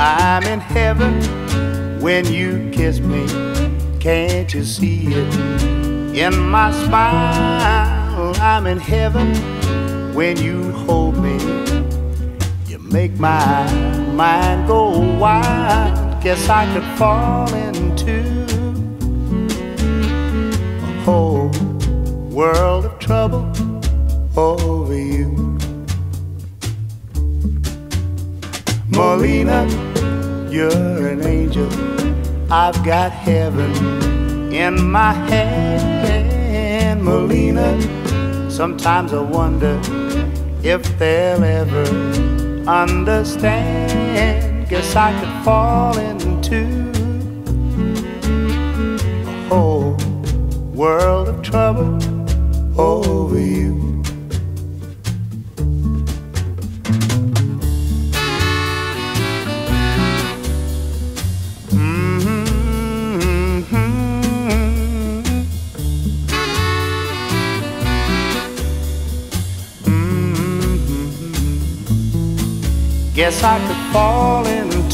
I'm in heaven when you kiss me. Can't you see it in my smile? I'm in heaven when you hold me. You make my mind go wild. Guess I could fall into a whole world of trouble over you. Molina, you're an angel. I've got heaven in my hand. Molina, sometimes I wonder if they'll ever understand. Guess I could fall into a whole world of trouble over you. Guess I could fall into